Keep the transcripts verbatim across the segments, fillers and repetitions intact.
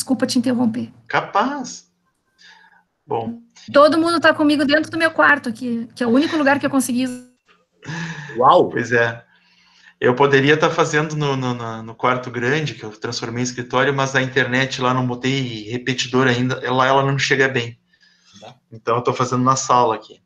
Desculpa te interromper. Capaz. Bom. Todo mundo está comigo dentro do meu quarto aqui, que é o único lugar que eu consegui. Uau! Pois é. Eu poderia estar fazendo no, no, no quarto grande, que eu transformei em escritório, mas a internet lá não botei repetidor ainda, ela, ela não chega bem. Então eu estou fazendo na sala aqui.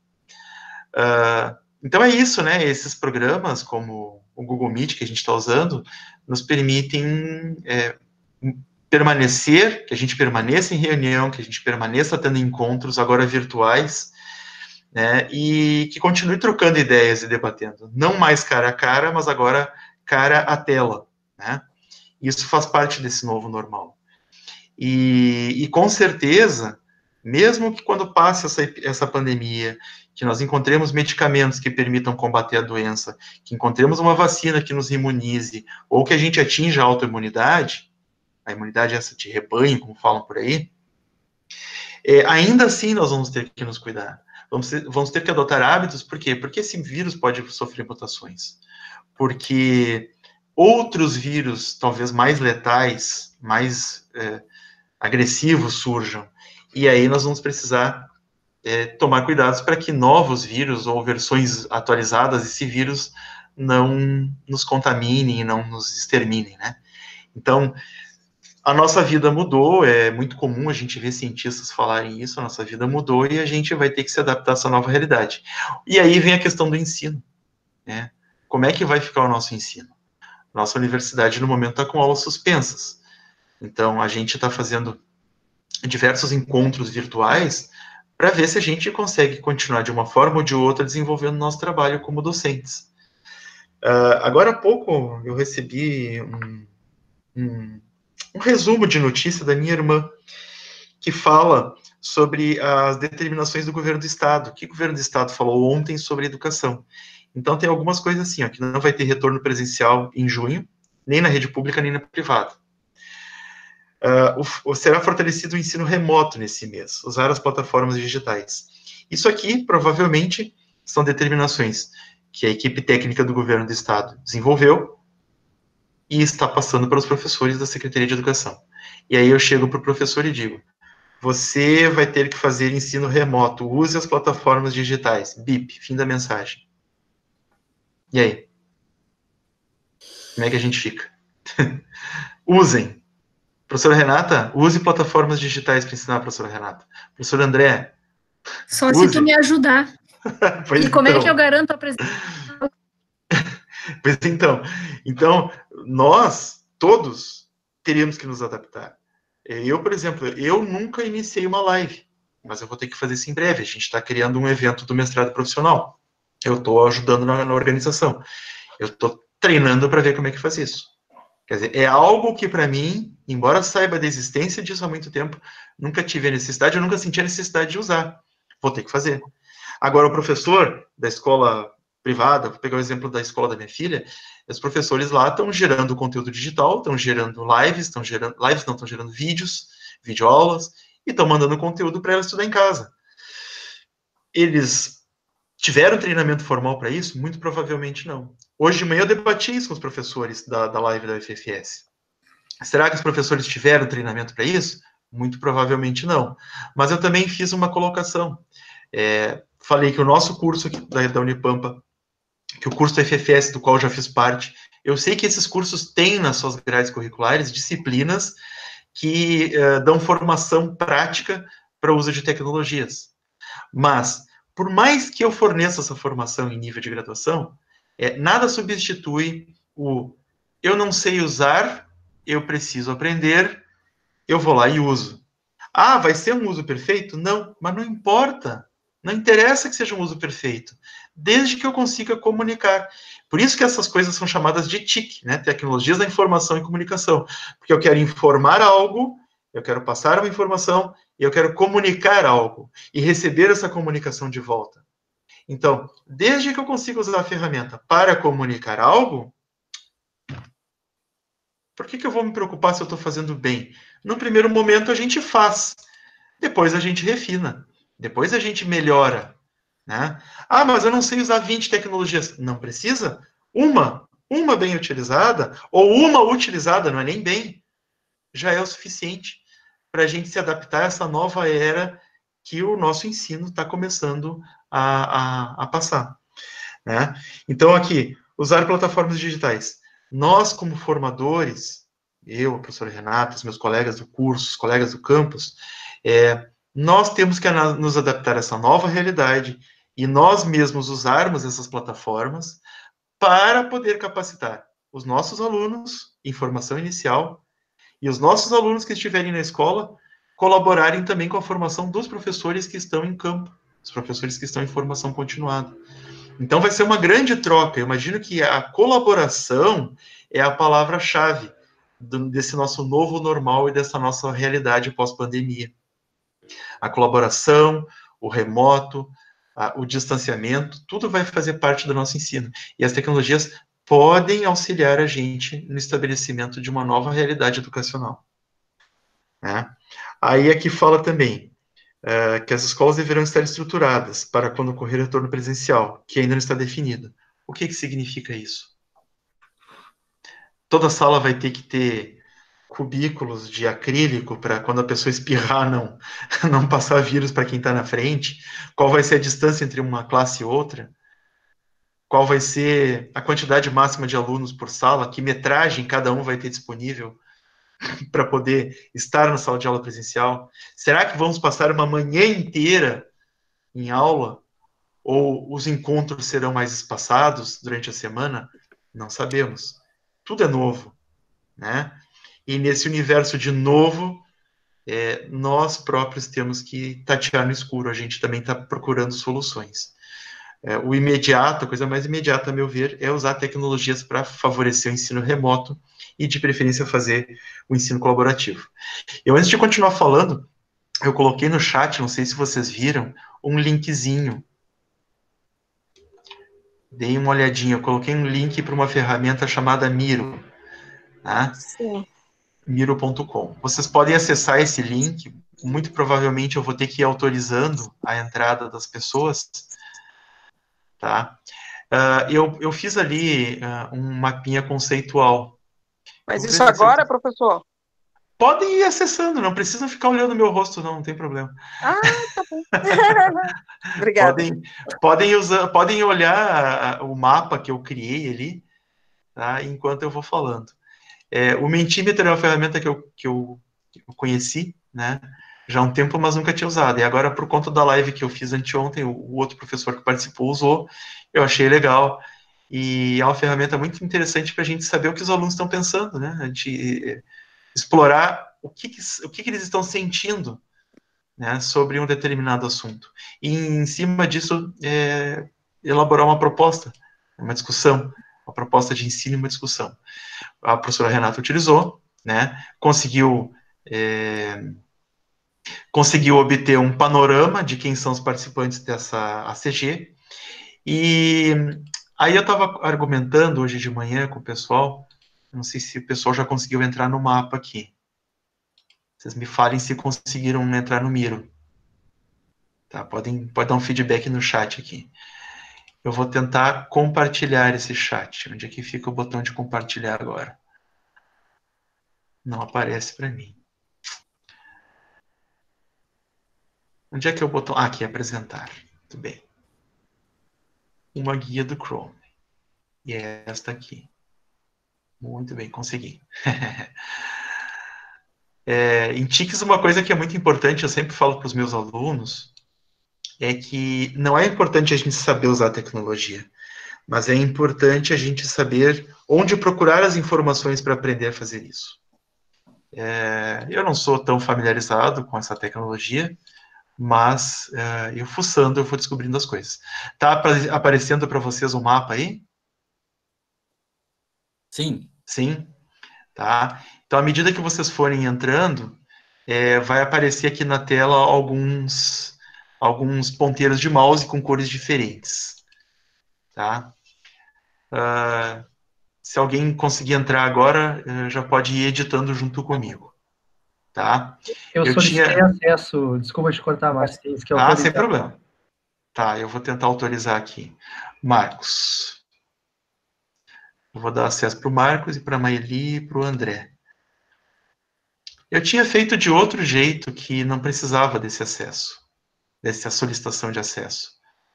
Uh, então é isso, né? Esses programas, como o Google Meet que a gente está usando, nos permitem é, permanecer, que a gente permaneça em reunião, que a gente permaneça tendo encontros agora virtuais, né, e que continue trocando ideias e debatendo. Não mais cara a cara, mas agora cara a tela, né? Isso faz parte desse novo normal. E, e com certeza, mesmo que quando passe essa, essa pandemia, que nós encontremos medicamentos que permitam combater a doença, que encontremos uma vacina que nos imunize, ou que a gente atinja a autoimunidade, a imunidade é essa de rebanho, como falam por aí, é, ainda assim nós vamos ter que nos cuidar. Vamos ter, vamos ter que adotar hábitos, por quê? Porque esse vírus pode sofrer mutações. Porque outros vírus, talvez mais letais, mais é, agressivos, surjam. E aí nós vamos precisar é, tomar cuidados para que novos vírus ou versões atualizadas desse vírus não nos contaminem e não nos exterminem, né? Então, a nossa vida mudou, é muito comum a gente ver cientistas falarem isso, a nossa vida mudou e a gente vai ter que se adaptar a essa nova realidade. E aí vem a questão do ensino, né? Como é que vai ficar o nosso ensino? Nossa universidade, no momento, está com aulas suspensas. Então, a gente está fazendo diversos encontros virtuais para ver se a gente consegue continuar, de uma forma ou de outra, desenvolvendo nosso trabalho como docentes. Uh, agora há pouco, eu recebi um... um um resumo de notícia da minha irmã, que fala sobre as determinações do governo do Estado. O que o governo do Estado falou ontem sobre educação. Então, tem algumas coisas assim, ó, que não vai ter retorno presencial em junho, nem na rede pública, nem na privada. Uh, o, o, será fortalecido o ensino remoto nesse mês, usar as plataformas digitais. Isso aqui, provavelmente, são determinações que a equipe técnica do governo do Estado desenvolveu, e está passando para os professores da Secretaria de Educação. E aí eu chego para o professor e digo, você vai ter que fazer ensino remoto, use as plataformas digitais, bip, fim da mensagem. E aí? Como é que a gente fica? Usem. Professora Renata, use plataformas digitais para ensinar a professora Renata. Professor André, só use. Se tu me ajudar. Pois e como então. é que eu garanto a presença? Pois então, então, nós, todos, teríamos que nos adaptar. Eu, por exemplo, eu nunca iniciei uma live, mas eu vou ter que fazer isso em breve. A gente está criando um evento do mestrado profissional. Eu estou ajudando na, na organização. Eu estou treinando para ver como é que faz isso. Quer dizer, é algo que, para mim, embora saiba da existência disso há muito tempo, nunca tive a necessidade, eu nunca senti a necessidade de usar. Vou ter que fazer. Agora, o professor da escola privada, vou pegar o exemplo da escola da minha filha, os professores lá estão gerando conteúdo digital, estão gerando lives, estão gerando, lives não, estão gerando vídeos, videoaulas, e estão mandando conteúdo para ela estudar em casa. Eles tiveram treinamento formal para isso? Muito provavelmente não. Hoje de manhã eu debati isso com os professores da, da live da U F F S. Será que os professores tiveram treinamento para isso? Muito provavelmente não. Mas eu também fiz uma colocação. É, falei que o nosso curso aqui da, da Unipampa, que o curso da U F F S, do qual eu já fiz parte, eu sei que esses cursos têm nas suas grades curriculares disciplinas que uh, dão formação prática para o uso de tecnologias. Mas, por mais que eu forneça essa formação em nível de graduação, é, nada substitui o eu não sei usar, eu preciso aprender, eu vou lá e uso. Ah, vai ser um uso perfeito? Não, mas não importa. Não interessa que seja um uso perfeito, desde que eu consiga comunicar. Por isso que essas coisas são chamadas de T I C, né? Tecnologias da Informação e Comunicação. Porque eu quero informar algo, eu quero passar uma informação, e eu quero comunicar algo, e receber essa comunicação de volta. Então, desde que eu consiga usar a ferramenta para comunicar algo, por que que eu vou me preocupar se eu estou fazendo bem? No primeiro momento a gente faz, depois a gente refina, depois a gente melhora, né? Ah, mas eu não sei usar vinte tecnologias. Não precisa? Uma, uma bem utilizada, ou uma utilizada, não é nem bem, já é o suficiente. para a gente se adaptar a essa nova era que o nosso ensino está começando a, a, a passar. Né? Então, aqui, usar plataformas digitais. Nós, como formadores, eu, a professora Renata, os meus colegas do curso, os colegas do campus, é, nós temos que nos adaptar a essa nova realidade e nós mesmos usarmos essas plataformas para poder capacitar os nossos alunos em formação inicial e os nossos alunos que estiverem na escola colaborarem também com a formação dos professores que estão em campo, os professores que estão em formação continuada. Então vai ser uma grande troca. Eu imagino que a colaboração é a palavra-chave desse nosso novo normal e dessa nossa realidade pós-pandemia. A colaboração, o remoto, a, o distanciamento, tudo vai fazer parte do nosso ensino. E as tecnologias podem auxiliar a gente no estabelecimento de uma nova realidade educacional. Né? Aí aqui fala também uh, que as escolas deverão estar estruturadas para quando ocorrer o retorno presencial, que ainda não está definido. O que, que significa isso? Toda sala vai ter que ter cubículos de acrílico para quando a pessoa espirrar não, não passar vírus para quem está na frente? Qual vai ser a distância entre uma classe e outra? Qual vai ser a quantidade máxima de alunos por sala? Que metragem cada um vai ter disponível para poder estar na sala de aula presencial? Será que vamos passar uma manhã inteira em aula? Ou os encontros serão mais espaçados durante a semana? Não sabemos. Tudo é novo, né? E nesse universo de novo, é, nós próprios temos que tatear no escuro. A gente também está procurando soluções. É, o imediato, a coisa mais imediata, a meu ver, é usar tecnologias para favorecer o ensino remoto e, de preferência, fazer o ensino colaborativo. Eu, antes de continuar falando, eu coloquei no chat, não sei se vocês viram, um linkzinho. Deem uma olhadinha, eu coloquei um link para uma ferramenta chamada Miro. Tá? Sim. Miro ponto com. Vocês podem acessar esse link, muito provavelmente eu vou ter que ir autorizando a entrada das pessoas. Tá? Uh, eu, eu fiz ali uh, um mapinha conceitual. Mas isso agora, professor? Podem ir acessando, não precisam ficar olhando meu rosto, não, não tem problema. Ah, tá bom. Obrigada. Podem, podem, usar, podem olhar o mapa que eu criei ali, tá? Enquanto eu vou falando. É, o Mentimeter é uma ferramenta que eu, que, eu, que eu conheci, né? Já há um tempo, mas nunca tinha usado. E agora, por conta da live que eu fiz anteontem, o, o outro professor que participou usou, eu achei legal. E é uma ferramenta muito interessante para a gente saber o que os alunos estão pensando, né? A gente explorar o que, que, o que, que eles estão sentindo, né, sobre um determinado assunto. E, em cima disso, é, elaborar uma proposta, uma discussão, uma proposta de ensino e uma discussão. A professora Renata utilizou, né, conseguiu, é, conseguiu obter um panorama de quem são os participantes dessa A C G, e aí eu estava argumentando hoje de manhã com o pessoal, não sei se o pessoal já conseguiu entrar no mapa aqui. Vocês me falem se conseguiram entrar no Miro. Tá? Podem, pode dar um feedback no chat aqui. Eu vou tentar compartilhar esse chat. Onde é que fica o botão de compartilhar agora? Não aparece para mim. Onde é que é o botão? Ah, aqui, apresentar. Muito bem. Uma guia do Chrome. E é esta aqui. Muito bem, consegui. é, em T I Cs, uma coisa que é muito importante, eu sempre falo para os meus alunos, é que não é importante a gente saber usar a tecnologia, mas é importante a gente saber onde procurar as informações para aprender a fazer isso. É, eu não sou tão familiarizado com essa tecnologia, mas é, eu fuçando, eu vou descobrindo as coisas. Tá aparecendo para vocês o um mapa aí? Sim. Sim? Tá. Então, à medida que vocês forem entrando, é, vai aparecer aqui na tela alguns, alguns ponteiros de mouse com cores diferentes. Tá? Uh, se alguém conseguir entrar agora, já pode ir editando junto comigo. Tá? Eu, eu solicitei tinha... acesso, desculpa te cortar, Marcos. Que ah, sem problema. Tá, eu vou tentar autorizar aqui. Marcos. Eu vou dar acesso para o Marcos e para a Maeli e para o André. Eu tinha feito de outro jeito que não precisava desse acesso, dessa solicitação de acesso.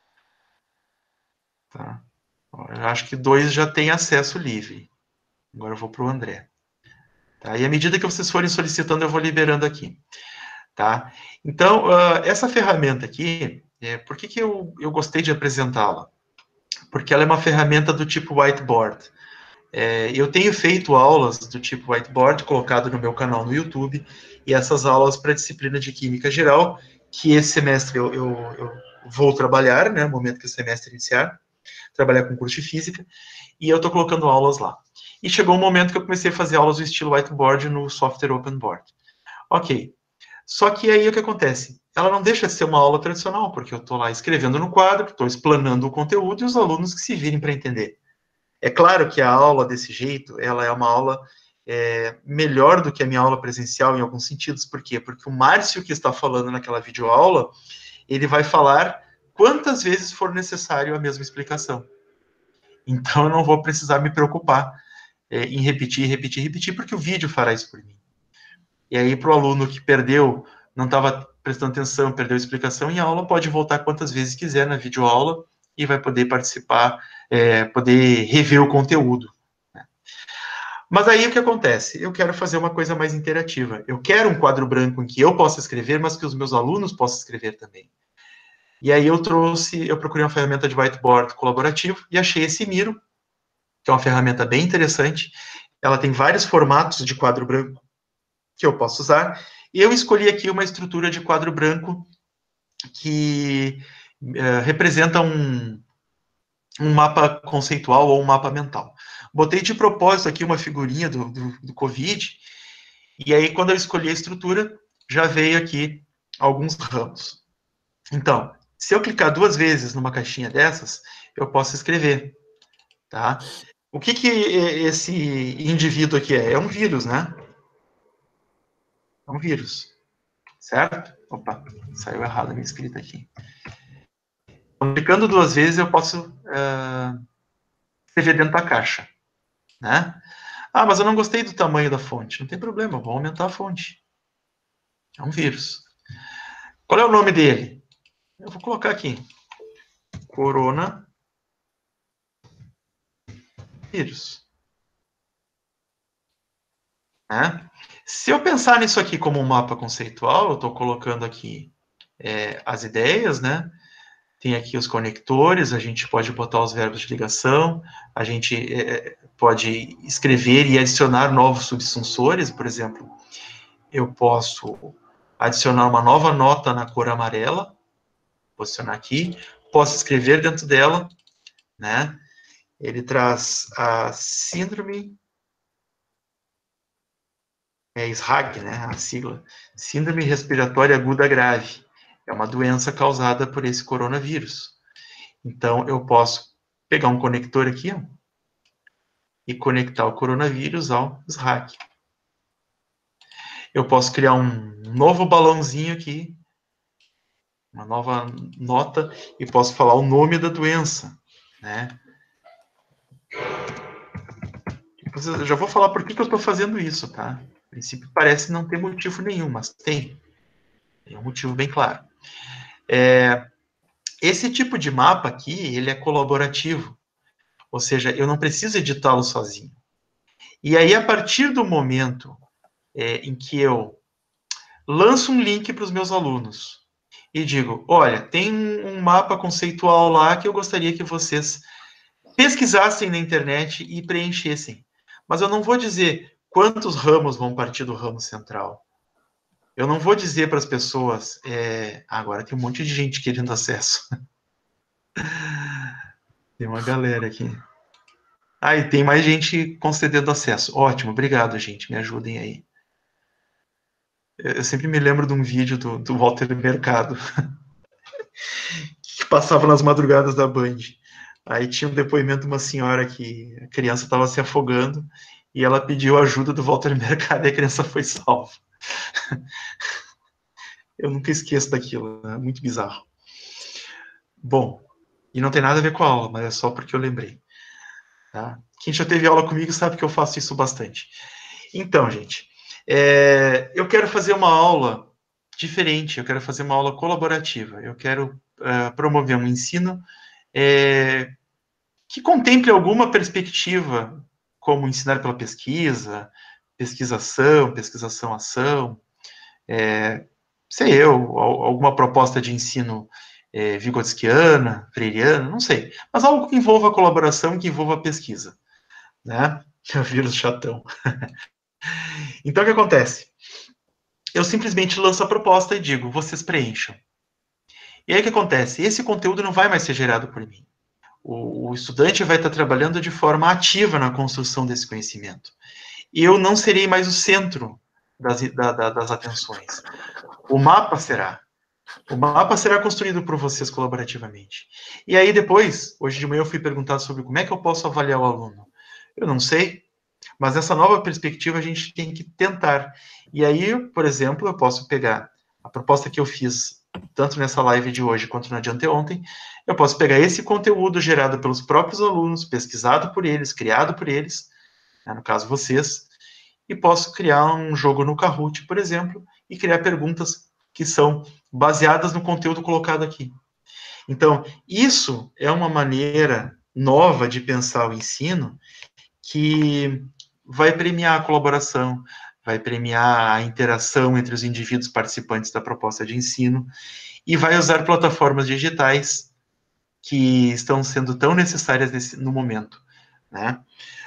Tá? Eu acho que dois já tem acesso livre. Agora eu vou para o André. Tá? E à medida que vocês forem solicitando, eu vou liberando aqui. Tá? Então, uh, essa ferramenta aqui, é, por que, que eu, eu gostei de apresentá-la? Porque ela é uma ferramenta do tipo whiteboard. É, eu tenho feito aulas do tipo whiteboard, colocado no meu canal no YouTube, e essas aulas para a disciplina de Química Geral, que esse semestre eu, eu, eu vou trabalhar, né, no momento que o semestre iniciar, trabalhar com curso de Física, e eu estou colocando aulas lá. E chegou um momento que eu comecei a fazer aulas do estilo whiteboard no software OpenBoard. Ok. Só que aí o que acontece? Ela não deixa de ser uma aula tradicional, porque eu estou lá escrevendo no quadro, estou explanando o conteúdo e os alunos que se virem para entender. É claro que a aula desse jeito, ela é uma aula é, melhor do que a minha aula presencial em alguns sentidos. Por quê? Porque o Márcio que está falando naquela videoaula, ele vai falar quantas vezes for necessário a mesma explicação. Então, eu não vou precisar me preocupar é, em repetir, repetir, repetir, porque o vídeo fará isso por mim. E aí, para o aluno que perdeu, não estava prestando atenção, perdeu a explicação em aula, pode voltar quantas vezes quiser na videoaula e vai poder participar, é, poder rever o conteúdo. Né? Mas aí o que acontece? Eu quero fazer uma coisa mais interativa. Eu quero um quadro branco em que eu possa escrever, mas que os meus alunos possam escrever também. E aí eu trouxe, eu procurei uma ferramenta de whiteboard colaborativo e achei esse Miro, que é uma ferramenta bem interessante. Ela tem vários formatos de quadro branco que eu posso usar. E eu escolhi aqui uma estrutura de quadro branco que uh, representa um, um mapa conceitual ou um mapa mental. Botei de propósito aqui uma figurinha do, do, do Covid, e aí quando eu escolhi a estrutura, já veio aqui alguns ramos. Então, se eu clicar duas vezes numa caixinha dessas, eu posso escrever, tá? O que que esse indivíduo aqui é? É um vírus, né? É um vírus, certo? Opa, saiu errado a minha escrita aqui. Então, clicando duas vezes, eu posso uh, escrever dentro da caixa, né? Ah, mas eu não gostei do tamanho da fonte. Não tem problema, vou aumentar a fonte. É um vírus. Qual é o nome dele? Eu vou colocar aqui. Corona vírus. Né? Se eu pensar nisso aqui como um mapa conceitual, eu estou colocando aqui é, as ideias, né? Tem aqui os conectores, a gente pode botar os verbos de ligação, a gente é, pode escrever e adicionar novos subsunsores, por exemplo, eu posso adicionar uma nova nota na cor amarela, posicionar aqui, posso escrever dentro dela, né? Ele traz a síndrome, é S R A G, né? A sigla, Síndrome Respiratória Aguda Grave. É uma doença causada por esse coronavírus. Então, eu posso pegar um conector aqui, ó, e conectar o coronavírus ao S R A G. Eu posso criar um novo balãozinho aqui, uma nova nota, e posso falar o nome da doença, né? Eu já vou falar por que, que eu estou fazendo isso, tá? A princípio parece não ter motivo nenhum, mas tem. Tem um motivo bem claro. É, esse tipo de mapa aqui, ele é colaborativo. Ou seja, eu não preciso editá-lo sozinho. E aí, a partir do momento é, em que eu lanço um link para os meus alunos e digo, olha, tem um mapa conceitual lá que eu gostaria que vocês pesquisassem na internet e preenchessem. Mas eu não vou dizer quantos ramos vão partir do ramo central. Eu não vou dizer para as pessoas, é, agora tem um monte de gente querendo acesso. Tem uma galera aqui. Ah, e tem mais gente concedendo acesso. Ótimo, obrigado, gente. Me ajudem aí. Eu sempre me lembro de um vídeo do, do Walter Mercado, que passava nas madrugadas da Band. Aí tinha um depoimento de uma senhora que a criança estava se afogando e ela pediu ajuda do Walter Mercado e a criança foi salva. Eu nunca esqueço daquilo, é muito bizarro. Bom, e não tem nada a ver com a aula, mas é só porque eu lembrei. Tá? Quem já teve aula comigo sabe que eu faço isso bastante. Então, gente, É, eu quero fazer uma aula diferente, eu quero fazer uma aula colaborativa, eu quero uh, promover um ensino é, que contemple alguma perspectiva, como ensinar pela pesquisa, pesquisação, pesquisação-ação, é, sei eu, alguma proposta de ensino é, vigotskiana, freiriana, não sei, mas algo que envolva a colaboração, que envolva a pesquisa, né? É o vírus chatão. Então, o que acontece? Eu simplesmente lanço a proposta e digo, vocês preencham. E aí o que acontece? Esse conteúdo não vai mais ser gerado por mim. O, o estudante vai estar trabalhando de forma ativa na construção desse conhecimento. E eu não serei mais o centro das, da, da, das atenções. O mapa será. O mapa será construído por vocês colaborativamente. E aí depois, hoje de manhã eu fui perguntar sobre como é que eu posso avaliar o aluno. Eu não sei, mas essa nova perspectiva a gente tem que tentar. E aí, por exemplo, eu posso pegar a proposta que eu fiz, tanto nessa live de hoje quanto na de anteontem, eu posso pegar esse conteúdo gerado pelos próprios alunos, pesquisado por eles, criado por eles, né, no caso vocês, e posso criar um jogo no Kahoot, por exemplo, e criar perguntas que são baseadas no conteúdo colocado aqui. Então, isso é uma maneira nova de pensar o ensino que vai premiar a colaboração, vai premiar a interação entre os indivíduos participantes da proposta de ensino e vai usar plataformas digitais que estão sendo tão necessárias nesse, no momento, né?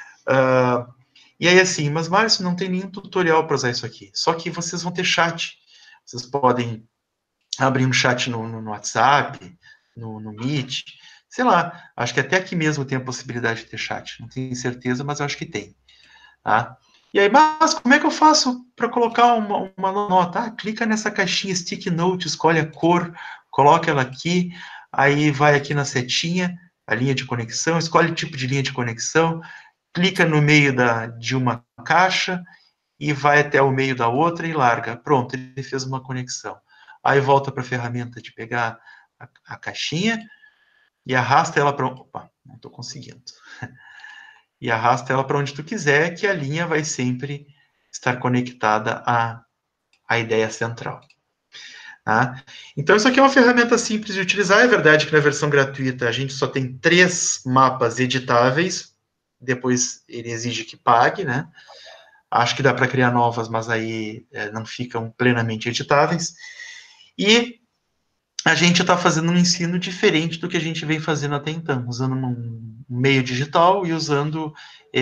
Uh, e aí, assim, mas, Márcio, não tem nenhum tutorial para usar isso aqui. Só que vocês vão ter chat. Vocês podem abrir um chat no, no, no WhatsApp, no, no Meet, sei lá. Acho que até aqui mesmo tem a possibilidade de ter chat. Não tenho certeza, mas eu acho que tem. Tá? E aí, mas como é que eu faço para colocar uma, uma nota? Ah, clica nessa caixinha Sticky Note, escolhe a cor, coloca ela aqui, aí vai aqui na setinha, a linha de conexão, escolhe o tipo de linha de conexão, clica no meio da, de uma caixa e vai até o meio da outra e larga. Pronto, ele fez uma conexão. Aí volta para a ferramenta de pegar a, a caixinha e arrasta ela para... Opa, não estou conseguindo. E arrasta ela para onde tu quiser, que a linha vai sempre estar conectada à, à ideia central. Tá? Então, isso aqui é uma ferramenta simples de utilizar. É verdade que na versão gratuita a gente só tem três mapas editáveis, depois ele exige que pague, né? Acho que dá para criar novas, mas aí é, não ficam plenamente editáveis. E a gente está fazendo um ensino diferente do que a gente vem fazendo até então, usando um meio digital e usando,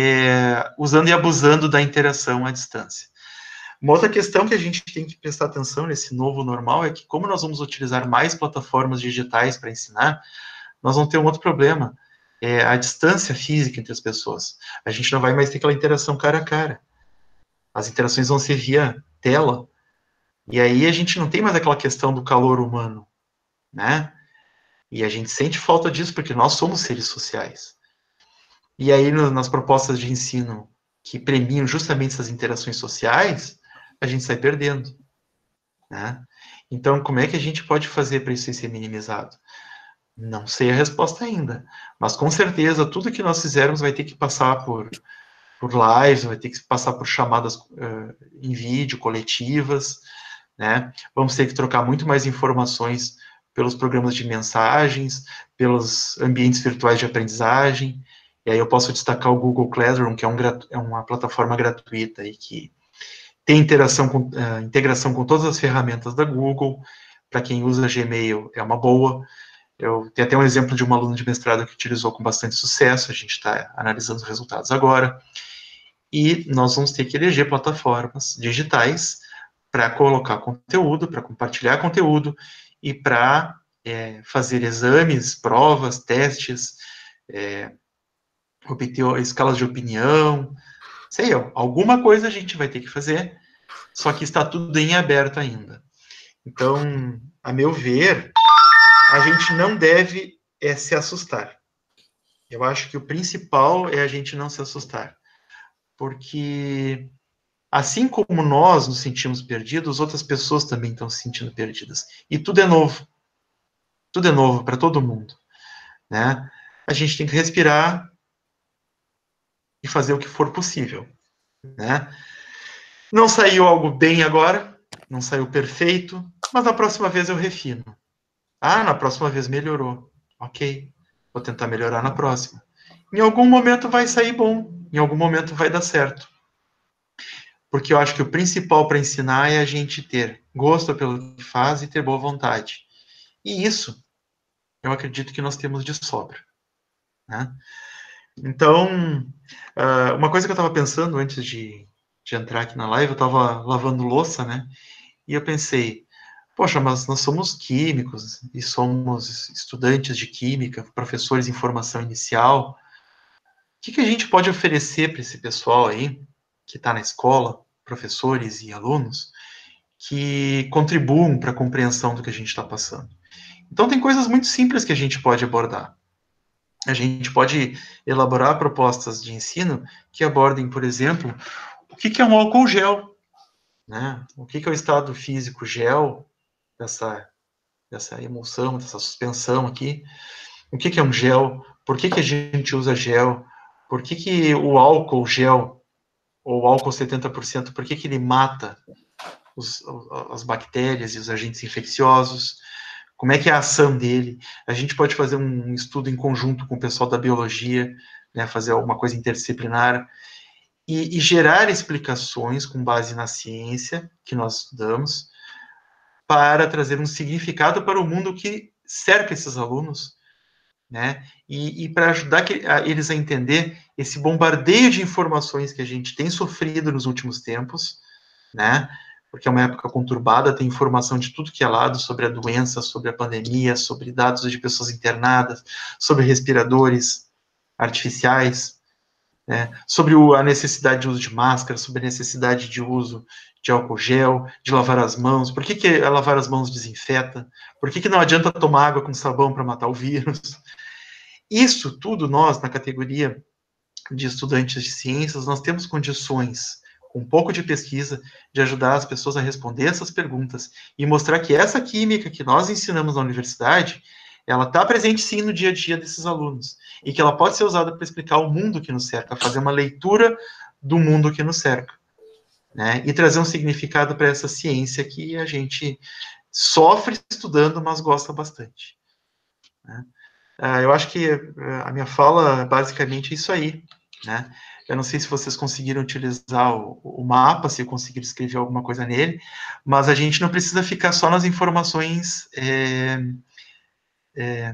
é, usando e abusando da interação à distância. Uma outra questão que a gente tem que prestar atenção nesse novo normal é que, como nós vamos utilizar mais plataformas digitais para ensinar, nós vamos ter um outro problema, é a distância física entre as pessoas. A gente não vai mais ter aquela interação cara a cara. As interações vão ser via tela, e aí a gente não tem mais aquela questão do calor humano, né? E a gente sente falta disso porque nós somos seres sociais. E aí, no, nas propostas de ensino que premiam justamente essas interações sociais, a gente sai perdendo, né? Então, como é que a gente pode fazer para isso ser minimizado? Não sei a resposta ainda, mas com certeza tudo que nós fizermos vai ter que passar por, por lives, vai ter que passar por chamadas uh, em vídeo, coletivas, né? Vamos ter que trocar muito mais informações pelos programas de mensagens, pelos ambientes virtuais de aprendizagem. E aí eu posso destacar o Google Classroom, que é, um, é uma plataforma gratuita e que tem interação com, uh, integração com todas as ferramentas da Google. Para quem usa Gmail, é uma boa. Eu tenho até um exemplo de uma aluna de mestrado que utilizou com bastante sucesso, a gente está analisando os resultados agora. E nós vamos ter que eleger plataformas digitais para colocar conteúdo, para compartilhar conteúdo e para é, fazer exames, provas, testes, é, obter escalas de opinião, sei eu, alguma coisa a gente vai ter que fazer, só que está tudo em aberto ainda. Então, a meu ver, a gente não deve é, se assustar. Eu acho que o principal é a gente não se assustar, porque assim como nós nos sentimos perdidos, outras pessoas também estão se sentindo perdidas. E tudo é novo. Tudo é novo para todo mundo, né? A gente tem que respirar e fazer o que for possível, né? Não saiu algo bem agora, não saiu perfeito, mas na próxima vez eu refino. Ah, na próxima vez melhorou. Ok, vou tentar melhorar na próxima. Em algum momento vai sair bom, em algum momento vai dar certo. Porque eu acho que o principal para ensinar é a gente ter gosto pelo que faz e ter boa vontade. E isso, eu acredito que nós temos de sobra. Né? Então, uma coisa que eu estava pensando antes de, de entrar aqui na live, eu estava lavando louça, né? E eu pensei, poxa, mas nós somos químicos e somos estudantes de química, professores em formação inicial. O que, que a gente pode oferecer para esse pessoal aí, que está na escola, professores e alunos, que contribuam para a compreensão do que a gente está passando? Então, tem coisas muito simples que a gente pode abordar. A gente pode elaborar propostas de ensino que abordem, por exemplo, o que, que é um álcool gel, né? O que, que é o estado físico gel dessa, dessa emulsão, dessa suspensão aqui. O que, que é um gel? Por que, que a gente usa gel? Por que, que o álcool gel, ou álcool setenta por cento, por que, que ele mata os, as bactérias e os agentes infecciosos? Como é que é a ação dele? A gente pode fazer um estudo em conjunto com o pessoal da biologia, né, fazer alguma coisa interdisciplinar, e, e gerar explicações com base na ciência que nós estudamos, para trazer um significado para o mundo que cerca esses alunos, né, e, e para ajudar que, a, eles a entender esse bombardeio de informações que a gente tem sofrido nos últimos tempos, né, porque é uma época conturbada, tem informação de tudo que é lado sobre a doença, sobre a pandemia, sobre dados de pessoas internadas, sobre respiradores artificiais, né, sobre o, a necessidade de uso de máscara, sobre a necessidade de uso de álcool gel, de lavar as mãos, por que, que lavar as mãos desinfeta, por que, que não adianta tomar água com sabão para matar o vírus. Isso tudo nós, na categoria de estudantes de ciências, nós temos condições, com um pouco de pesquisa, de ajudar as pessoas a responder essas perguntas e mostrar que essa química que nós ensinamos na universidade, ela está presente sim no dia a dia desses alunos, e que ela pode ser usada para explicar o mundo que nos cerca, fazer uma leitura do mundo que nos cerca, né? E trazer um significado para essa ciência que a gente sofre estudando, mas gosta bastante, né? Uh, eu acho que uh, a minha fala basicamente é isso aí, né? Eu não sei se vocês conseguiram utilizar o, o mapa, se conseguiram escrever alguma coisa nele, mas a gente não precisa ficar só nas informações, é, é,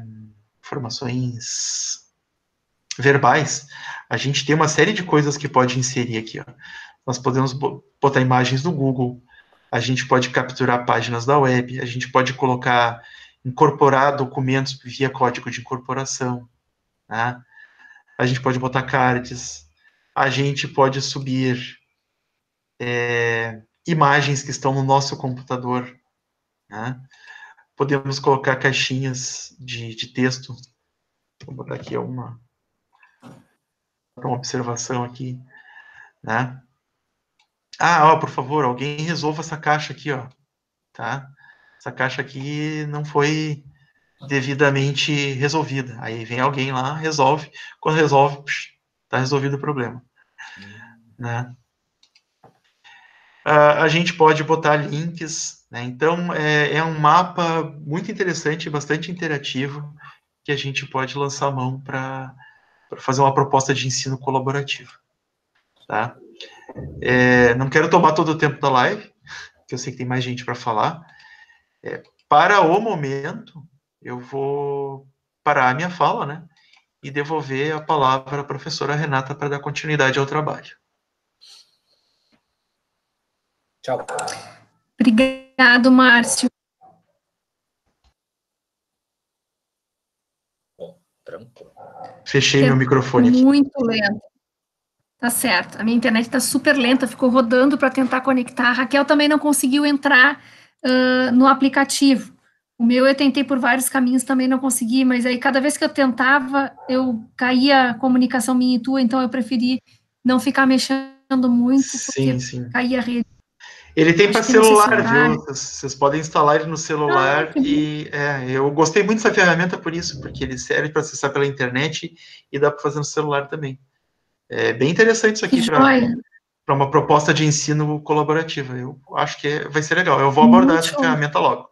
informações verbais. A gente tem uma série de coisas que pode inserir aqui, ó. Nós podemos botar imagens do Google, a gente pode capturar páginas da web, a gente pode colocar, incorporar documentos via código de incorporação, né? A gente pode botar cards, a gente pode subir é, imagens que estão no nosso computador, né? Podemos colocar caixinhas de, de texto. Vou botar aqui uma, uma observação aqui, né? Ah, ó, por favor, alguém resolva essa caixa aqui, ó, tá? Essa caixa aqui não foi devidamente resolvida. Aí vem alguém lá, resolve. Quando resolve, está resolvido o problema, né? Uh, a gente pode botar links, né? Então é, é um mapa muito interessante, bastante interativo, que a gente pode lançar a mão para fazer uma proposta de ensino colaborativo, tá? É, não quero tomar todo o tempo da live, porque eu sei que tem mais gente para falar. É, para o momento, eu vou parar a minha fala, né? E devolver a palavra à professora Renata para dar continuidade ao trabalho. Tchau. Obrigado, Márcio. Bom, tranquilo. Fechei que meu é microfone aqui. Muito lento. Tá certo. A minha internet está super lenta, ficou rodando para tentar conectar. A Raquel também não conseguiu entrar uh, no aplicativo. O meu eu tentei por vários caminhos, também não consegui, mas aí cada vez que eu tentava, eu caía a comunicação minha e tua, então eu preferi não ficar mexendo muito, porque sim, sim. caía a rede. Ele tem para celular, se viu? Vocês podem instalar ele no celular. Ah, e é, eu gostei muito dessa ferramenta por isso, porque ele serve para acessar pela internet e dá para fazer no celular também. É bem interessante isso aqui para uma proposta de ensino colaborativa. Eu acho que vai ser legal. Eu vou abordar Muito essa bom. ferramenta logo.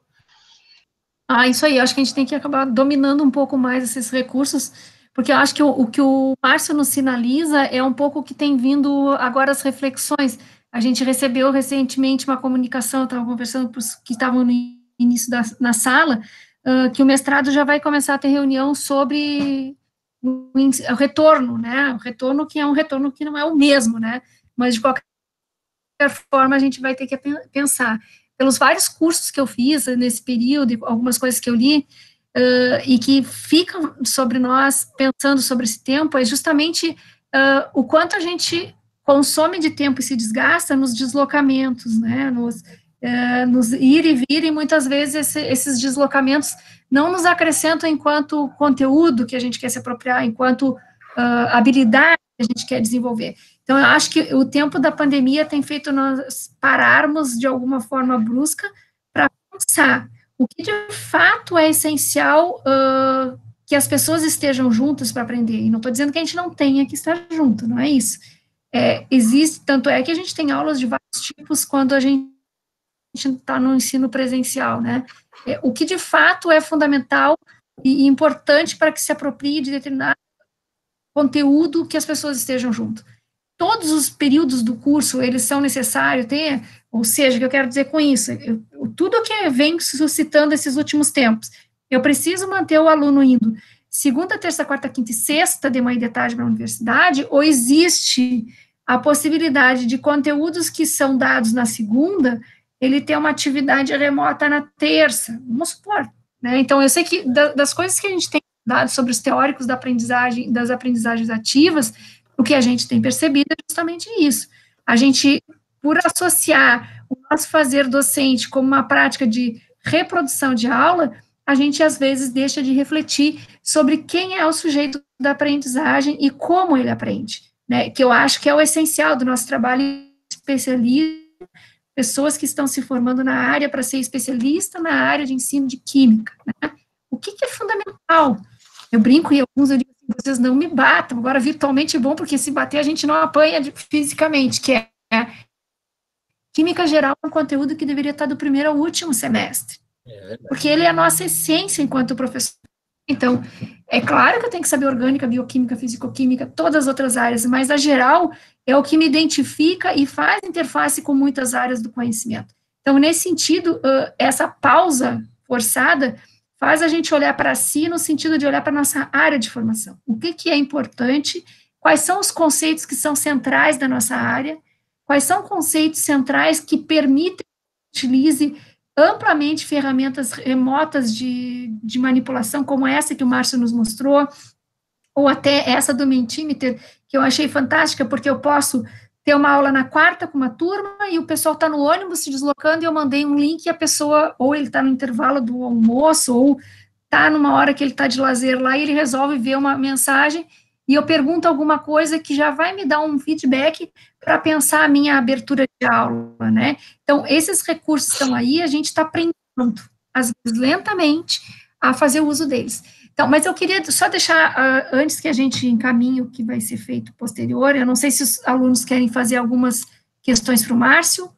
Ah, isso aí, eu acho que a gente tem que acabar dominando um pouco mais esses recursos, porque eu acho que o, o que o Márcio nos sinaliza é um pouco o que tem vindo agora as reflexões. A gente recebeu recentemente uma comunicação, eu estava conversando com os que estavam no início da na sala, uh, que o mestrado já vai começar a ter reunião sobre o, o retorno, né? O retorno que é um retorno que não é o mesmo, né? Mas de qualquer forma a gente vai ter que pensar. Pelos vários cursos que eu fiz nesse período, algumas coisas que eu li, uh, e que ficam sobre nós, pensando sobre esse tempo, é justamente uh, o quanto a gente consome de tempo e se desgasta nos deslocamentos, né, nos, uh, nos ir e vir, e muitas vezes esse, esses deslocamentos não nos acrescentam enquanto conteúdo que a gente quer se apropriar, enquanto uh, habilidade que a gente quer desenvolver. Então, eu acho que o tempo da pandemia tem feito nós pararmos de alguma forma brusca para pensar o que de fato é essencial uh, que as pessoas estejam juntas para aprender. E não estou dizendo que a gente não tenha que estar junto, não é isso. É, existe, tanto é que a gente tem aulas de vários tipos quando a gente está no ensino presencial, né? É, o que de fato é fundamental e importante para que se aproprie de determinado conteúdo que as pessoas estejam junto. Todos os períodos do curso, eles são necessários ter, ou seja, o que eu quero dizer com isso, eu, tudo que vem suscitando esses últimos tempos, eu preciso manter o aluno indo segunda, terça, quarta, quinta e sexta, de manhã e de tarde para a universidade, ou existe a possibilidade de conteúdos que são dados na segunda, ele ter uma atividade remota na terça, vamos supor, né? Então, eu sei que da, das coisas que a gente tem dado sobre os teóricos da aprendizagem, das aprendizagens ativas, o que a gente tem percebido é justamente isso. A gente, por associar o nosso fazer docente como uma prática de reprodução de aula, a gente, às vezes, deixa de refletir sobre quem é o sujeito da aprendizagem e como ele aprende, né? Que eu acho que é o essencial do nosso trabalho especialista, pessoas que estão se formando na área para ser especialista na área de ensino de química, né? O que, que é fundamental? Eu brinco e alguns eu digo assim, vocês não me batam, agora virtualmente é bom, porque se bater a gente não apanha fisicamente, que é, é química geral é um conteúdo que deveria estar do primeiro ao último semestre, é porque ele é a nossa essência enquanto professor. Então, é claro que eu tenho que saber orgânica, bioquímica, fisicoquímica, todas as outras áreas, mas a geral é o que me identifica e faz interface com muitas áreas do conhecimento. Então, nesse sentido, essa pausa forçada faz a gente olhar para si no sentido de olhar para a nossa área de formação. O que, que é importante, quais são os conceitos que são centrais da nossa área, quais são conceitos centrais que permitem que utilize amplamente ferramentas remotas de, de manipulação, como essa que o Márcio nos mostrou, ou até essa do Mentimeter, que eu achei fantástica, porque eu posso ter uma aula na quarta com uma turma, e o pessoal está no ônibus se deslocando, e eu mandei um link, e a pessoa, ou ele está no intervalo do almoço, ou está numa hora que ele está de lazer lá, e ele resolve ver uma mensagem, e eu pergunto alguma coisa que já vai me dar um feedback para pensar a minha abertura de aula, né? Então, esses recursos estão aí, a gente está aprendendo, às vezes lentamente, a fazer o uso deles. Então, mas eu queria só deixar, uh, antes que a gente encaminhe o que vai ser feito posterior, eu não sei se os alunos querem fazer algumas questões para o Márcio.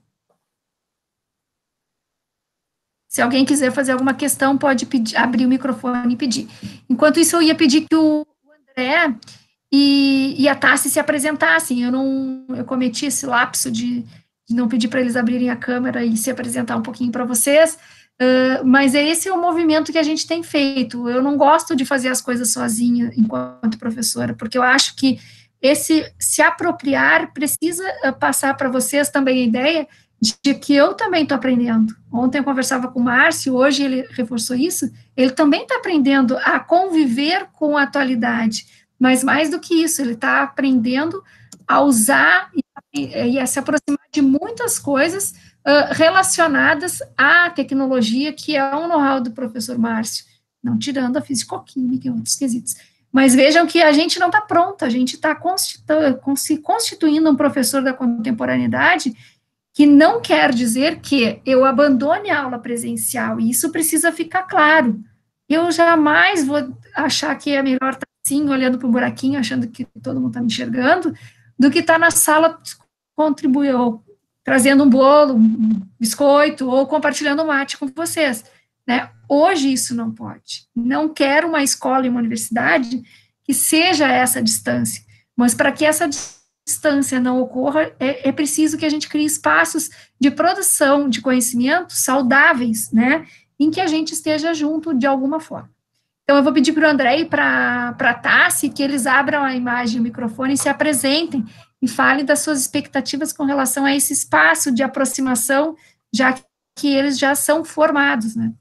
Se alguém quiser fazer alguma questão, pode pedir, abrir o microfone e pedir. Enquanto isso, eu ia pedir que o André e, e a Tassi se apresentassem. Eu não, eu cometi esse lapso de, de não pedir para eles abrirem a câmera e se apresentar um pouquinho para vocês. Uh, mas esse é o movimento que a gente tem feito. Eu não gosto de fazer as coisas sozinha enquanto professora, porque eu acho que esse se apropriar precisa passar para vocês também a ideia de que eu também estou aprendendo. Ontem eu conversava com o Márcio, hoje ele reforçou isso, ele também está aprendendo a conviver com a atualidade, mas mais do que isso, ele está aprendendo a usar e, e a se aproximar de muitas coisas uh, relacionadas à tecnologia, que é um know-how do professor Márcio, não tirando a fisicoquímica e outros quesitos. Mas vejam que a gente não está pronto, a gente está constitu se constituindo um professor da contemporaneidade, que não quer dizer que eu abandone a aula presencial, e isso precisa ficar claro. Eu jamais vou achar que é melhor estar assim, olhando para o buraquinho, achando que todo mundo está me enxergando, do que estar na sala contribuiu, trazendo um bolo, um biscoito, ou compartilhando um mate com vocês, né? Hoje isso não pode. Não quero uma escola e uma universidade que seja essa distância, mas para que essa distância não ocorra, é, é preciso que a gente crie espaços de produção de conhecimento saudáveis, né, em que a gente esteja junto de alguma forma. Então, eu vou pedir para o André e para a Tassi que eles abram a imagem e o microfone e se apresentem e falem das suas expectativas com relação a esse espaço de aproximação, já que eles já são formados, né.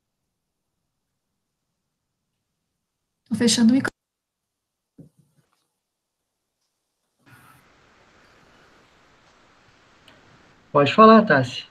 Estou fechando o microfone. Pode falar, Tassi.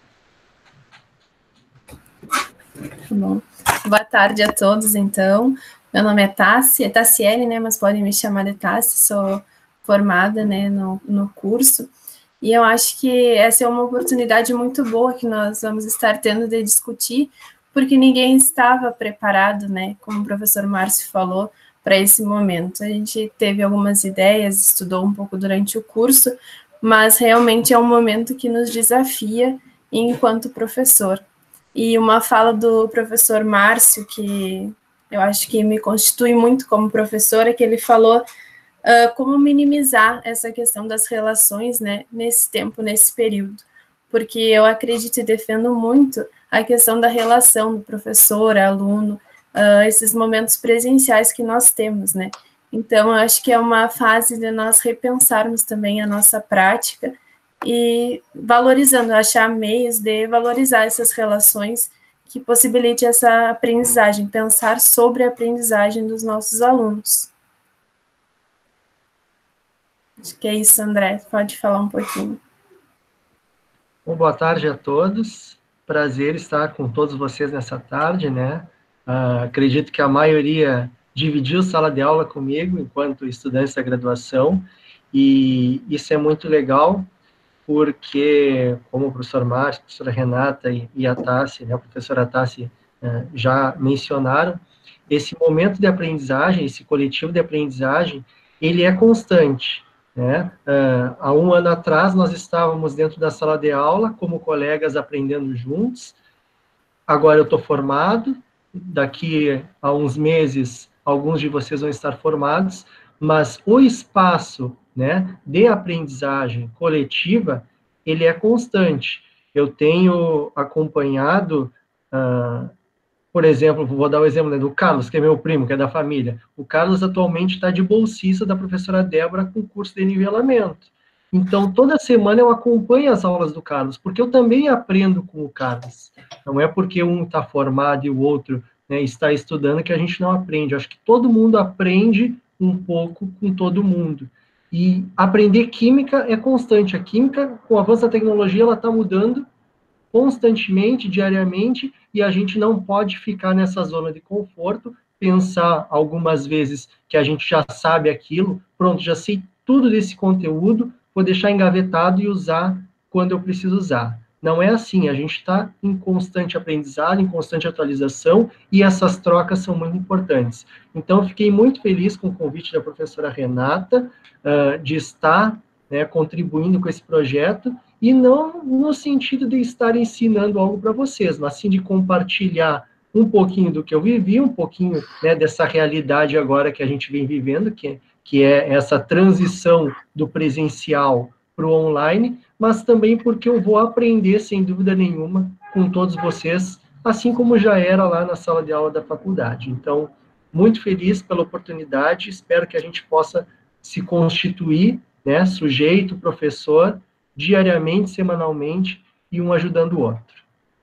Tá bom. Boa tarde a todos, então. Meu nome é Tassi, é Tassiele, né, mas podem me chamar de Tassi, sou formada, né, no, no curso, e eu acho que essa é uma oportunidade muito boa que nós vamos estar tendo de discutir, porque ninguém estava preparado, né, como o professor Márcio falou, para esse momento. A gente teve algumas ideias, estudou um pouco durante o curso, mas realmente é um momento que nos desafia enquanto professor. E uma fala do professor Márcio, que eu acho que me constitui muito como professora, que ele falou uh, como minimizar essa questão das relações, né, nesse tempo, nesse período. Porque eu acredito e defendo muito a questão da relação do professor, aluno, uh, esses momentos presenciais que nós temos, né. Então, eu acho que é uma fase de nós repensarmos também a nossa prática e valorizando, achar meios de valorizar essas relações que possibilite essa aprendizagem, pensar sobre a aprendizagem dos nossos alunos. Acho que é isso, André, pode falar um pouquinho. Bom, boa tarde a todos, prazer estar com todos vocês nessa tarde, né? Uh, acredito que a maioria dividiu sala de aula comigo enquanto estudantes da graduação, e isso é muito legal, porque, como o professor Márcio, a professora Renata e, e a Tassi, né, a professora Tassi uh, já mencionaram, esse momento de aprendizagem, esse coletivo de aprendizagem, ele é constante, né? Uh, há um ano atrás, nós estávamos dentro da sala de aula, como colegas aprendendo juntos, agora eu estou formado, daqui a uns meses, alguns de vocês vão estar formados, mas o espaço, né, de aprendizagem coletiva, ele é constante. Eu tenho acompanhado, uh, por exemplo, vou dar o exemplo, né, do Carlos, que é meu primo, que é da família. O Carlos atualmente está de bolsista da professora Débora com curso de nivelamento. Então, toda semana eu acompanho as aulas do Carlos, porque eu também aprendo com o Carlos. Não é porque um está formado e o outro, né, está estudando que a gente não aprende. Eu acho que todo mundo aprende um pouco com todo mundo. E aprender química é constante. A química, com o avanço da tecnologia, ela está mudando constantemente, diariamente, e a gente não pode ficar nessa zona de conforto, pensar algumas vezes que a gente já sabe aquilo, pronto, já sei tudo desse conteúdo, vou deixar engavetado e usar quando eu preciso usar. Não é assim, a gente está em constante aprendizado, em constante atualização, e essas trocas são muito importantes. Então, eu fiquei muito feliz com o convite da professora Renata, uh, de estar, né, contribuindo com esse projeto, e não no sentido de estar ensinando algo para vocês, mas sim de compartilhar um pouquinho do que eu vivi, um pouquinho, né, dessa realidade agora que a gente vem vivendo, que, que é essa transição do presencial para o online, mas também porque eu vou aprender, sem dúvida nenhuma, com todos vocês, assim como já era lá na sala de aula da faculdade. Então, muito feliz pela oportunidade, espero que a gente possa se constituir, né, sujeito, professor, diariamente, semanalmente, e um ajudando o outro.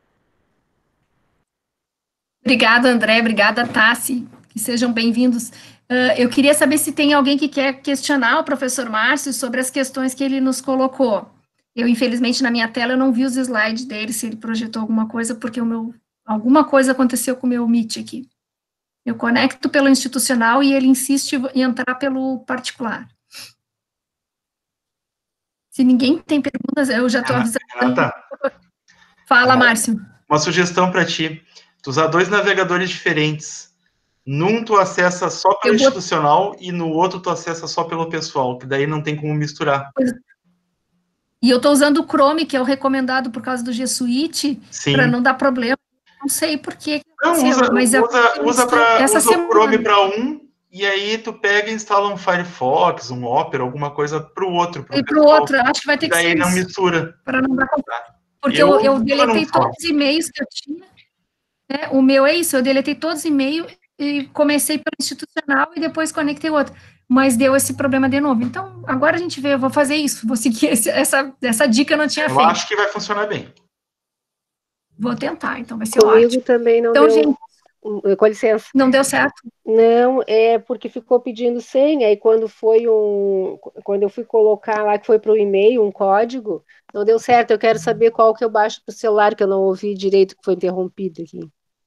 Obrigada, André, obrigada, Tassi, que sejam bem-vindos. Uh, eu queria saber se tem alguém que quer questionar o professor Márcio sobre as questões que ele nos colocou. Eu, infelizmente, na minha tela, eu não vi os slides dele, se ele projetou alguma coisa, porque o meu, alguma coisa aconteceu com o meu Meet aqui. Eu conecto pelo institucional e ele insiste em entrar pelo particular. Se ninguém tem perguntas, eu já estou avisando. Renata, Fala, Márcio. Uma sugestão para ti. Tu usar dois navegadores diferentes. Num tu acessa só pelo eu institucional vou... e no outro tu acessa só pelo pessoal, que daí não tem como misturar. Pois, E eu estou usando o Chrome, que é o recomendado por causa do G Suite, para não dar problema. Não sei por que. Não, usa, mas usa, usa, pra, essa usa o Chrome para um, e aí tu pega e instala um Firefox, um Opera, alguma coisa para o outro. Pro e para o outro, acho que vai ter que ser ser daí não isso, mistura. Para não dar confusão. Porque eu, eu, eu deletei todos os e-mails que eu tinha. Né? O meu é isso, eu deletei todos os e-mails e comecei pelo institucional e depois conectei o outro. Mas deu esse problema de novo. Então, agora a gente vê, eu vou fazer isso, vou seguir esse, essa, essa dica eu não tinha eu feito. Eu acho que vai funcionar bem. Vou tentar, então vai ser Comigo ótimo. também não então, deu... Gente, com licença. Não deu certo? Não, é porque ficou pedindo senha, e quando foi um... Quando eu fui colocar lá, que foi para o e-mail, um código, não deu certo. Eu quero saber qual que eu baixo para o celular, que eu não ouvi direito, que foi interrompido aqui.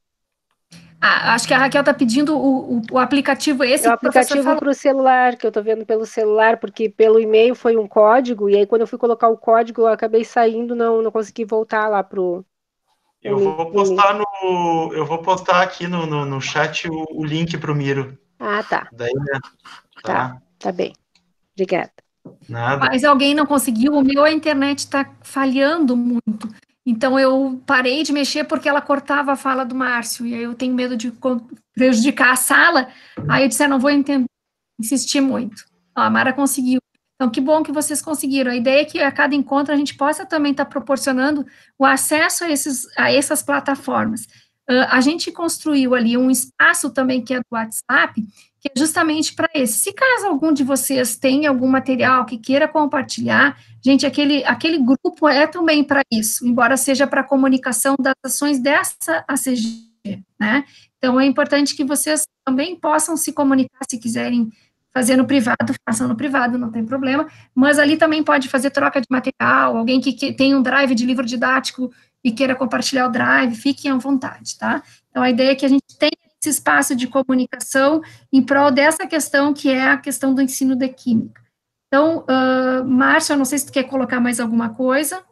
Ah, acho que a Raquel está pedindo o, o, o aplicativo esse. É o aplicativo para o celular, que eu estou vendo pelo celular, porque pelo e-mail foi um código, e aí quando eu fui colocar o código, eu acabei saindo, não, não consegui voltar lá pro... Eu vou postar no, eu vou postar aqui no, no, no chat o, o link para o Miro. Ah, tá. Daí, né? Tá, tá, tá bem. Obrigada. Nada. Mas alguém não conseguiu, o meu a internet está falhando muito. Então, eu parei de mexer porque ela cortava a fala do Márcio, e aí eu tenho medo de prejudicar a sala, aí eu disse, ah, não vou entender, insistir muito. Ó, a Mara conseguiu. Então, que bom que vocês conseguiram. A ideia é que a cada encontro a gente possa também estar proporcionando o acesso a, esses, a essas plataformas. Uh, a gente construiu ali um espaço também que é do WhatsApp, que é justamente para esse. Se caso algum de vocês tenha algum material que queira compartilhar, gente, aquele, aquele grupo é também para isso, embora seja para comunicação das ações dessa A C G, né? Então, é importante que vocês também possam se comunicar, se quiserem fazer no privado, façam no privado, não tem problema, mas ali também pode fazer troca de material, alguém que, que tem um drive de livro didático e queira compartilhar o drive, fiquem à vontade, tá? Então, a ideia é que a gente tenha esse espaço de comunicação em prol dessa questão, que é a questão do ensino de química. Então, uh, Márcio, eu não sei se tu quer colocar mais alguma coisa.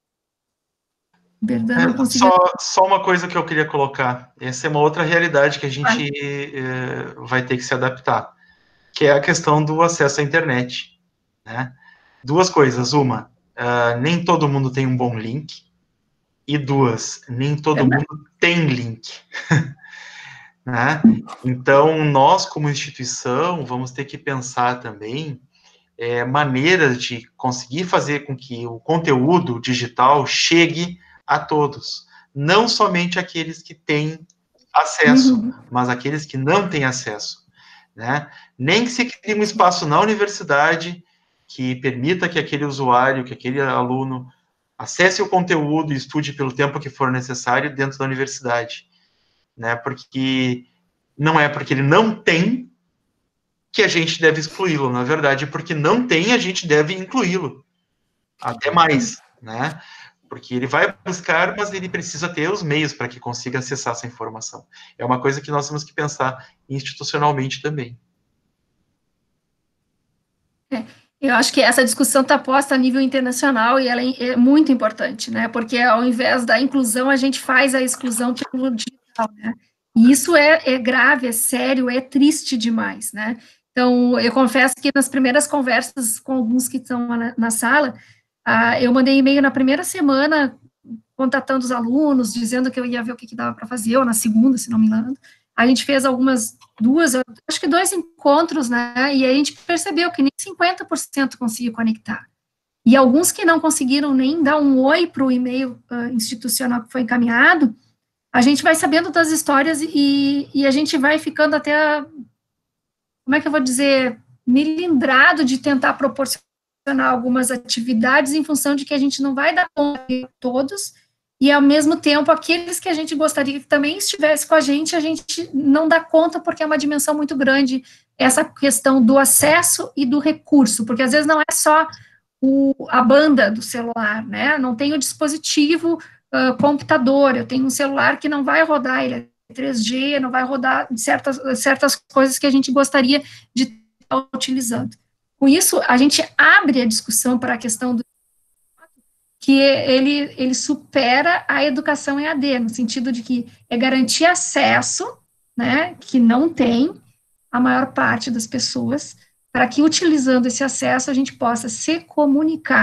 É, conseguiu... só, só uma coisa que eu queria colocar, essa é uma outra realidade que a gente é, vai ter que se adaptar, que é a questão do acesso à internet, né? Duas coisas, uma, uh, nem todo mundo tem um bom link, e duas, nem todo é mundo tem link, né? Então, nós, como instituição, vamos ter que pensar também é, maneiras de conseguir fazer com que o conteúdo digital chegue a todos, não somente aqueles que têm acesso, uhum. mas aqueles que não têm acesso. Né? Nem que se crie um espaço na universidade que permita que aquele usuário, que aquele aluno acesse o conteúdo e estude pelo tempo que for necessário dentro da universidade, né? Porque não é porque ele não tem que a gente deve excluí-lo, na verdade, porque não tem, a gente deve incluí-lo, até mais, né? Porque ele vai buscar, mas ele precisa ter os meios para que consiga acessar essa informação. É uma coisa que nós temos que pensar institucionalmente também. É, eu acho que essa discussão está posta a nível internacional e ela é muito importante, né? Porque ao invés da inclusão, a gente faz a exclusão pelo digital, né? E isso é, é grave, é sério, é triste demais, né? Então, eu confesso que nas primeiras conversas com alguns que estão na, na sala, Ah, eu mandei e-mail na primeira semana, contatando os alunos, dizendo que eu ia ver o que, que dava para fazer, ou na segunda, se não me engano. A gente fez algumas, duas, acho que dois encontros, né, e a gente percebeu que nem cinquenta por cento conseguiu conectar. E alguns que não conseguiram nem dar um oi para o e-mail uh, institucional que foi encaminhado, a gente vai sabendo das histórias e, e a gente vai ficando até, como é que eu vou dizer, melindrado de tentar proporcionar algumas atividades em função de que a gente não vai dar conta de todos, e ao mesmo tempo, aqueles que a gente gostaria que também estivesse com a gente, a gente não dá conta porque é uma dimensão muito grande, essa questão do acesso e do recurso, porque às vezes não é só o, a banda do celular, né, não tem o dispositivo uh, computador, eu tenho um celular que não vai rodar, ele é três G, não vai rodar certas, certas coisas que a gente gostaria de estar utilizando. Com isso, a gente abre a discussão para a questão do que ele, ele supera a educação E A D, no sentido de que é garantir acesso, né, que não tem a maior parte das pessoas, para que, utilizando esse acesso, a gente possa se comunicar.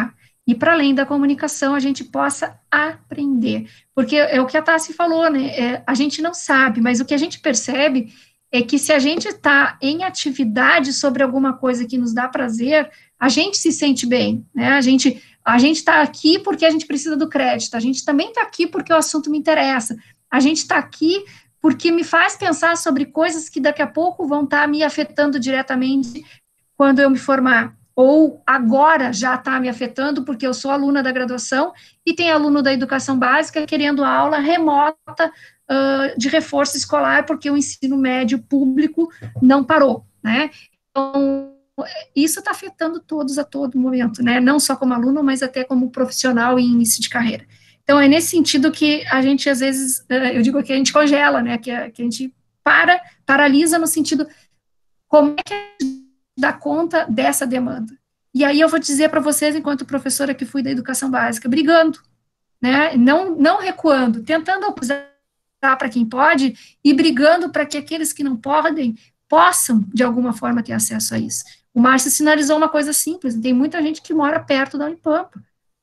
e para além da comunicação, a gente possa aprender. Porque é o que a Tassi falou, né? É, a gente não sabe, mas o que a gente percebe é que se a gente está em atividade sobre alguma coisa que nos dá prazer, a gente se sente bem, né? A gente a gente está aqui porque a gente precisa do crédito, a gente também está aqui porque o assunto me interessa, a gente está aqui porque me faz pensar sobre coisas que daqui a pouco vão estar tá me afetando diretamente quando eu me formar, ou agora já está me afetando porque eu sou aluna da graduação e tem aluno da educação básica querendo aula remota uh, de reforço escolar porque o ensino médio público não parou, né? Então, isso está afetando todos a todo momento, né? Não só como aluno, mas até como profissional em início de carreira. Então, é nesse sentido que a gente, às vezes, eu digo que a gente congela, né? Que a, que a gente para, paralisa no sentido, como é que a gente dá conta dessa demanda? E aí eu vou dizer para vocês, enquanto professora que fui da educação básica, brigando, né? Não, não recuando, tentando usar para quem pode e brigando para que aqueles que não podem possam, de alguma forma, ter acesso a isso. O Márcio sinalizou uma coisa simples, tem muita gente que mora perto da Unipampa.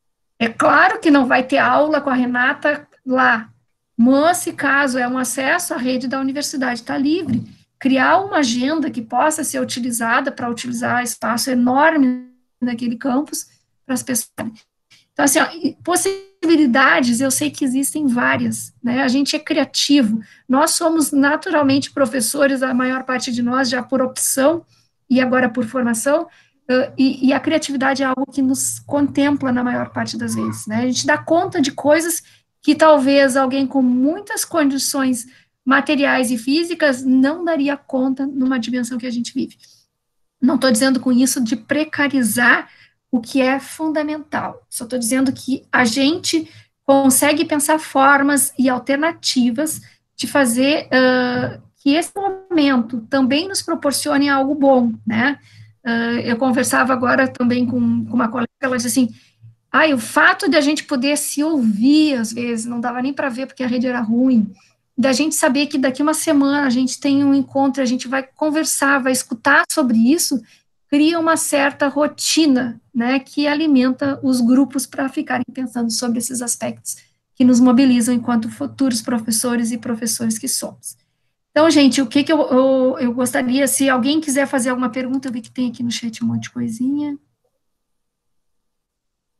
É claro que não vai ter aula com a Renata lá, mas se caso é um acesso, a rede da universidade está livre. Criar uma agenda que possa ser utilizada para utilizar espaço enorme naquele campus para as pessoas. Então, assim, ó, possibilidades, eu sei que existem várias, né? A gente é criativo. Nós somos naturalmente professores, a maior parte de nós já por opção e agora por formação, uh, e, e a criatividade é algo que nos contempla na maior parte das vezes, né? A gente dá conta de coisas que talvez alguém com muitas condições materiais e físicas não daria conta numa dimensão que a gente vive. Não estou dizendo com isso de precarizar o que é fundamental, só estou dizendo que a gente consegue pensar formas e alternativas de fazer uh, que esse momento também nos proporcione algo bom, né? Uh, eu conversava agora também com, com uma colega, ela disse assim, ai, o fato de a gente poder se ouvir, às vezes, não dava nem para ver porque a rede era ruim, da gente saber que daqui uma semana a gente tem um encontro, a gente vai conversar, vai escutar sobre isso, cria uma certa rotina, né, que alimenta os grupos para ficarem pensando sobre esses aspectos que nos mobilizam enquanto futuros professores e professores que somos. Então, gente, o que, que eu, eu, eu gostaria, se alguém quiser fazer alguma pergunta, eu vi que tem aqui no chat um monte de coisinha.